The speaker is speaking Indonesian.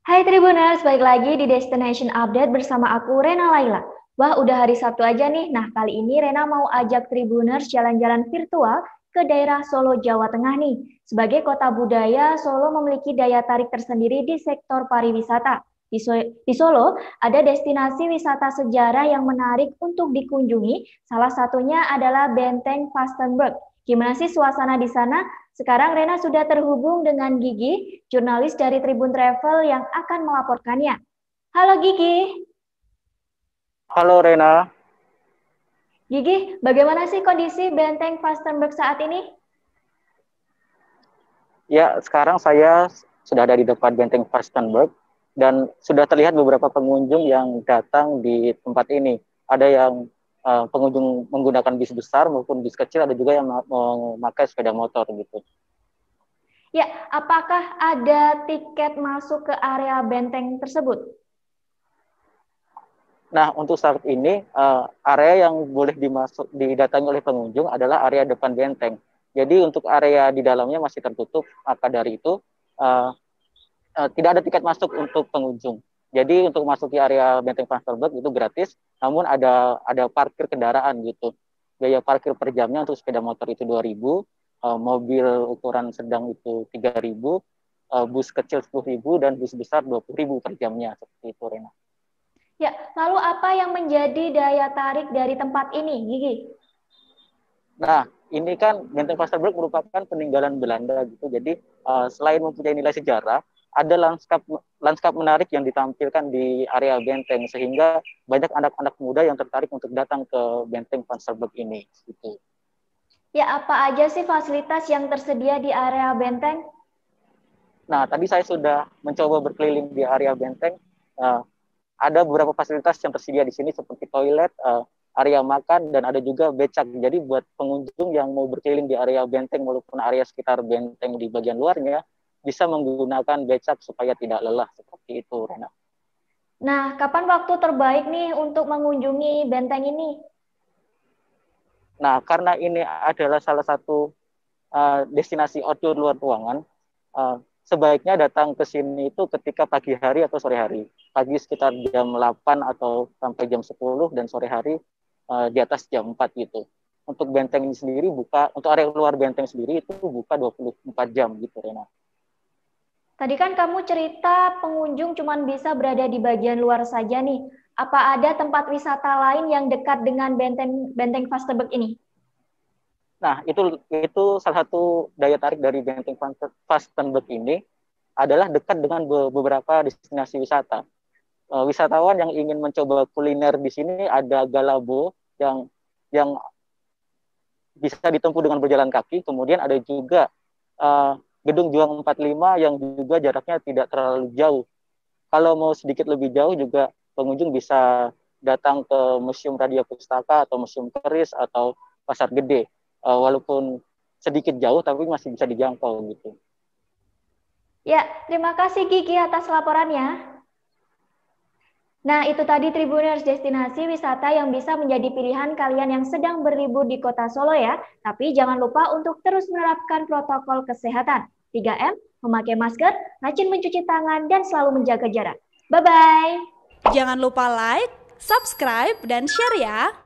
Hai Tribuners, balik lagi di Destination Update bersama aku Rena Laila. Wah, udah hari Sabtu aja nih. Nah, kali ini Rena mau ajak Tribuners jalan-jalan virtual ke daerah Solo, Jawa Tengah nih. Sebagai kota budaya, Solo memiliki daya tarik tersendiri di sektor pariwisata. Di Solo, ada destinasi wisata sejarah yang menarik untuk dikunjungi. Salah satunya adalah Benteng Vastenburg. Gimana sih suasana di sana? Sekarang Rena sudah terhubung dengan Gigi, jurnalis dari Tribun Travel yang akan melaporkannya. Halo Gigi. Halo Rena, Gigi, bagaimana sih kondisi Benteng Vastenburg saat ini? ya sekarang saya sudah ada di depan Benteng Vastenburg dan sudah terlihat beberapa pengunjung yang datang di tempat ini. Ada yang pengunjung menggunakan bis besar maupun bis kecil, ada juga yang memakai sepeda motor gitu. Ya, apakah ada tiket masuk ke area benteng tersebut? Nah, untuk saat ini area yang boleh didatangi oleh pengunjung adalah area depan benteng. Jadi untuk area di dalamnya masih tertutup, maka dari itu uh, tidak ada tiket masuk untuk pengunjung. Jadi untuk masuk ke area Benteng Pasterberg itu gratis, namun ada parkir kendaraan gitu. Biaya parkir per jamnya untuk sepeda motor itu 2.000, mobil ukuran sedang itu 3.000, bus kecil 10.000 dan bus besar 20.000 per jamnya seperti itu, Rena. Ya, lalu apa yang menjadi daya tarik dari tempat ini, Gigi? Nah, ini kan Benteng Pasterberg merupakan peninggalan Belanda gitu. Jadi selain mempunyai nilai sejarah, ada lanskap lanskap menarik yang ditampilkan di area benteng sehingga banyak anak-anak muda yang tertarik untuk datang ke Benteng Pasterberg ini gitu. Ya, apa aja sih fasilitas yang tersedia di area benteng? Nah, tadi saya sudah mencoba berkeliling di area benteng. Uh, ada beberapa fasilitas yang tersedia di sini seperti toilet, area makan, dan ada juga becak. Jadi buat pengunjung yang mau berkeliling di area benteng maupun area sekitar benteng di bagian luarnya, bisa menggunakan becak supaya tidak lelah seperti itu, Rena. Nah, kapan waktu terbaik nih untuk mengunjungi benteng ini? Nah, karena ini adalah salah satu destinasi outdoor luar ruangan, sebaiknya datang ke sini itu ketika pagi hari atau sore hari. Pagi sekitar jam 8 atau sampai jam 10 dan sore hari di atas jam 4 gitu. Untuk benteng ini sendiri untuk area luar benteng sendiri itu buka 24 jam gitu, Rena. Tadi kan kamu cerita pengunjung cuma bisa berada di bagian luar saja nih. Apa ada tempat wisata lain yang dekat dengan Benteng Vastenburg ini? Nah, itu salah satu daya tarik dari Benteng Vastenburg ini adalah dekat dengan beberapa destinasi wisata. Wisatawan yang ingin mencoba kuliner di sini ada Galabo yang bisa ditempuh dengan berjalan kaki. Kemudian ada juga Gedung Juang 45 yang juga jaraknya tidak terlalu jauh. Kalau mau sedikit lebih jauh juga pengunjung bisa datang ke Museum Radia Pustaka atau Museum Keris atau Pasar Gede. Walaupun sedikit jauh tapi masih bisa dijangkau gitu. Ya, terima kasih Gigi atas laporannya. Nah, itu tadi Tribuners destinasi wisata yang bisa menjadi pilihan kalian yang sedang berlibur di kota Solo ya. Tapi jangan lupa untuk terus menerapkan protokol kesehatan. 3M, memakai masker, rajin mencuci tangan, dan selalu menjaga jarak. Bye-bye. Jangan lupa like, subscribe, dan share ya.